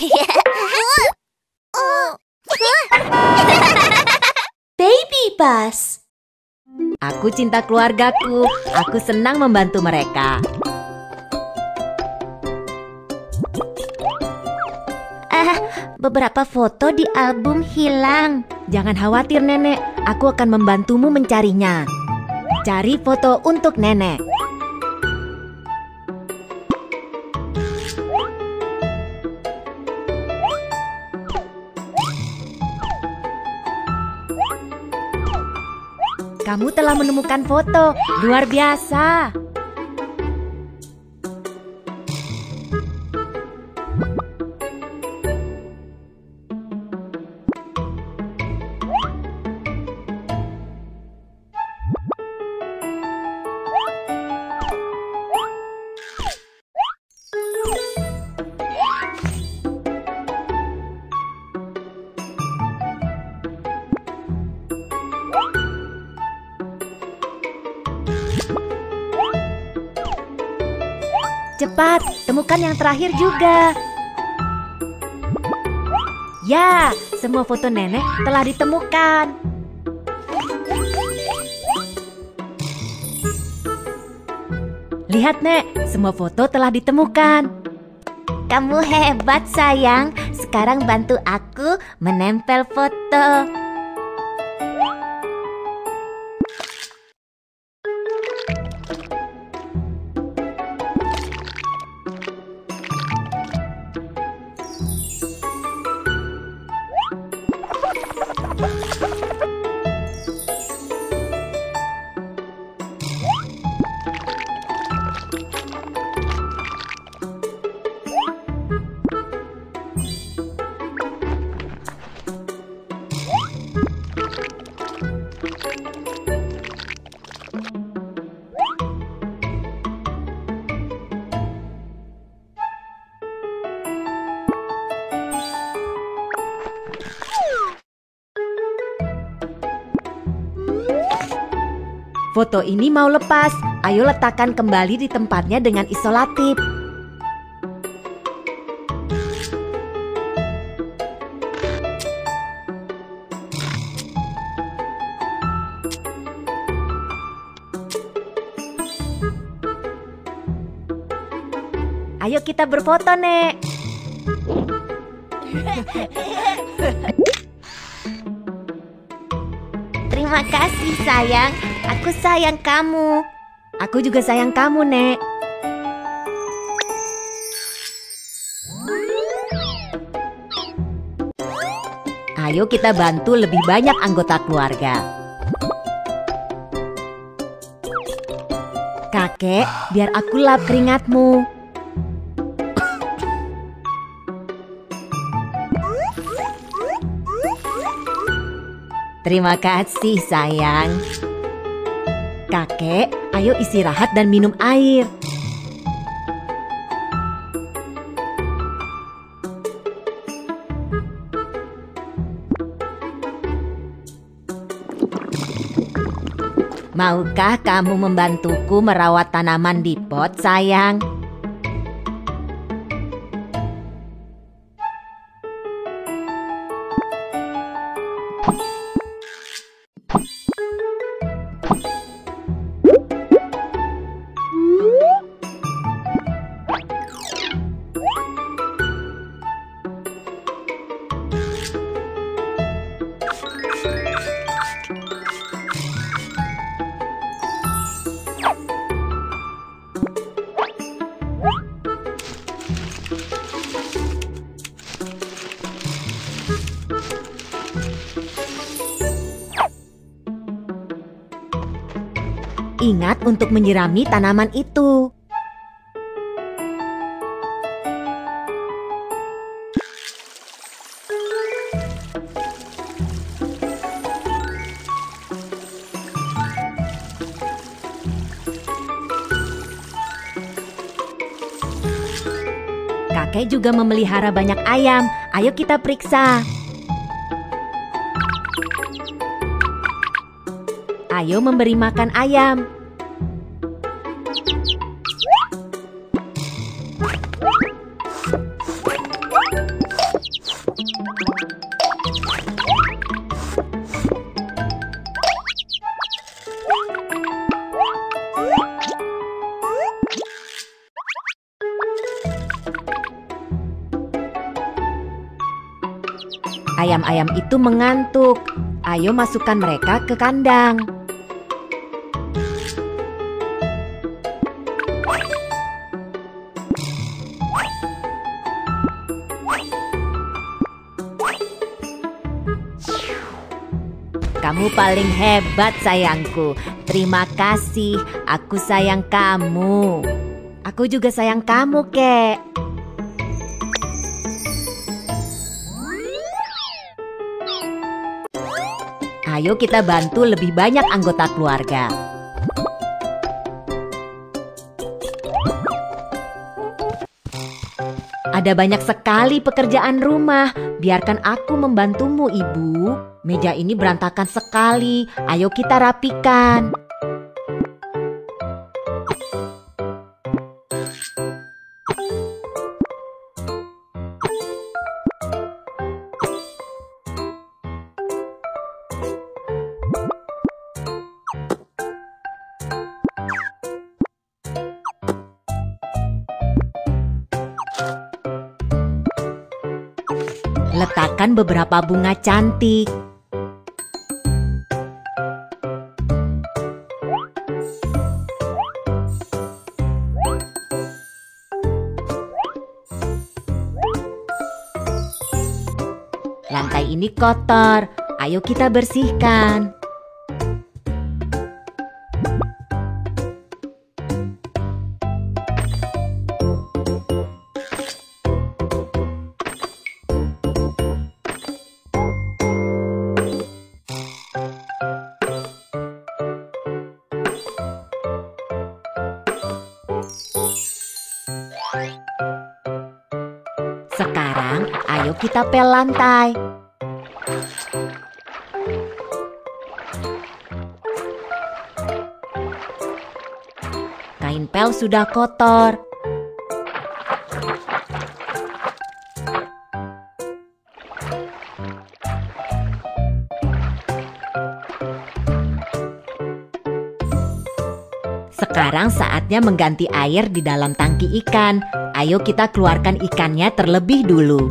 Baby Bus. Aku cinta keluargaku. Aku senang membantu mereka. Beberapa foto di album hilang. Jangan khawatir, Nenek. Aku akan membantumu mencarinya. Cari foto untuk Nenek. Kamu telah menemukan foto. Luar biasa. Cepat, temukan yang terakhir juga. Ya, semua foto Nenek telah ditemukan. Lihat, Nek, semua foto telah ditemukan. Kamu hebat, sayang. Sekarang bantu aku menempel foto. Foto ini mau lepas. Ayo letakkan kembali di tempatnya dengan isolatif. Ayo kita berfoto, Nek. Terima kasih, sayang. Aku sayang kamu. Aku juga sayang kamu, Nek. Ayo kita bantu lebih banyak anggota keluarga. Kakek, biar aku lap keringatmu. Terima kasih, sayang. Kakek, ayo istirahat dan minum air. Maukah kamu membantuku merawat tanaman di pot, sayang? Ingat untuk menyirami tanaman itu. Kakek juga memelihara banyak ayam. Ayo kita periksa. Ayo memberi makan ayam. Ayam-ayam itu mengantuk. Ayo masukkan mereka ke kandang. Kamu paling hebat sayangku. Terima kasih, aku sayang kamu. Aku juga sayang kamu, Kek. Ayo kita bantu lebih banyak anggota keluarga. Ada banyak sekali pekerjaan rumah. Biarkan aku membantumu, Ibu. Meja ini berantakan sekali. Ayo kita rapikan. Letakkan beberapa bunga cantik. Lantai ini kotor. Ayo kita bersihkan. Sekarang, ayo kita pel lantai. Kain pel sudah kotor. Sekarang saatnya mengganti air di dalam tangki ikan. Ayo kita keluarkan ikannya terlebih dulu.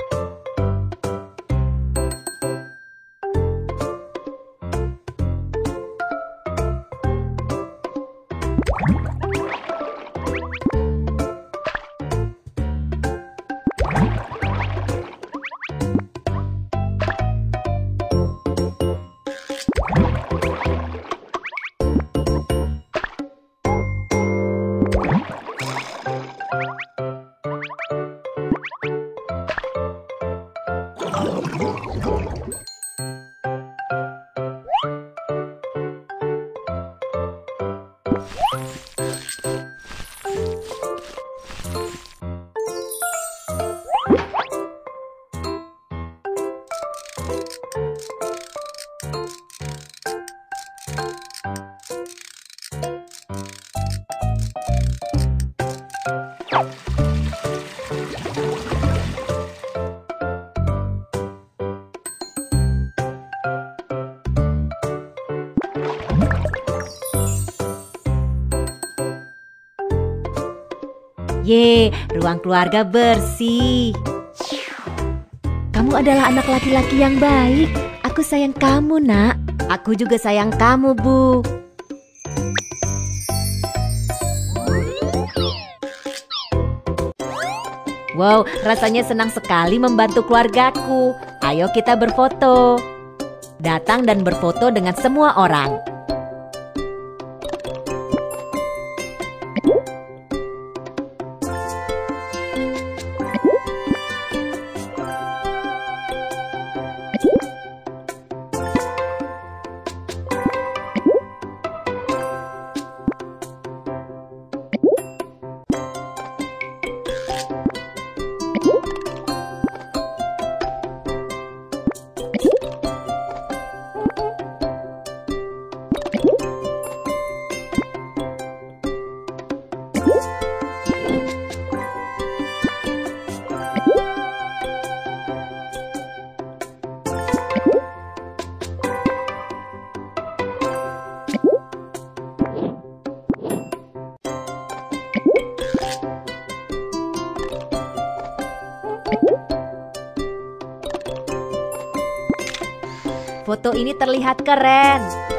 Ye, ruang keluarga bersih. Kamu adalah anak laki-laki yang baik. Aku sayang kamu, Nak. Aku juga sayang kamu, Bu. Wow, rasanya senang sekali membantu keluargaku. Ayo kita berfoto. Datang dan berfoto dengan semua orang. Foto ini terlihat keren.